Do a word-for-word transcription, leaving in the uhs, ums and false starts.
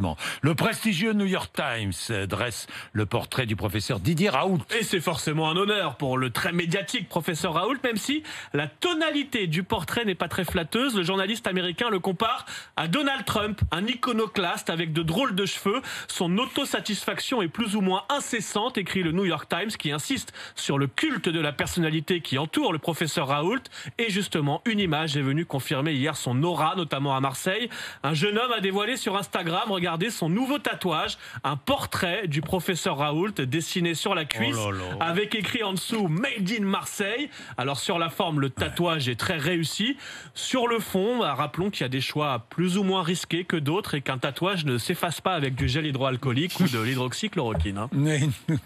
malheureusement. Le prestigieux New York Times dresse le portrait du professeur Didier Raoult. Et c'est forcément un honneur pour le très médiatique professeur Raoult, même si la tonalité du portrait n'est pas très flatteuse. Le journaliste américain le compare à Donald Trump, un iconoclaste avec de drôles de cheveux. Son autosatisfaction est plus ou moins incessante, écrit le New York Times, qui insiste sur le culte de la personnalité qui entoure le professeur Raoult. Et justement, une image est venue confirmer hier son aura, notamment à Marseille. Un jeune homme a dévoilé sur Instagram, regardez, son nouveau tatouage, un portrait du professeur Raoult dessiné sur la cuisse, Oh là là. avec écrit en dessous Made in Marseille. Alors sur la forme, le tatouage est très réussi. Sur le fond, bah, rappelons qu'il y a des choix plus ou moins risqués que d'autres et qu'un tatouage ne s'efface pas avec du gel hydroalcoolique ou de l'hydroxychloroquine. Hein. Mais-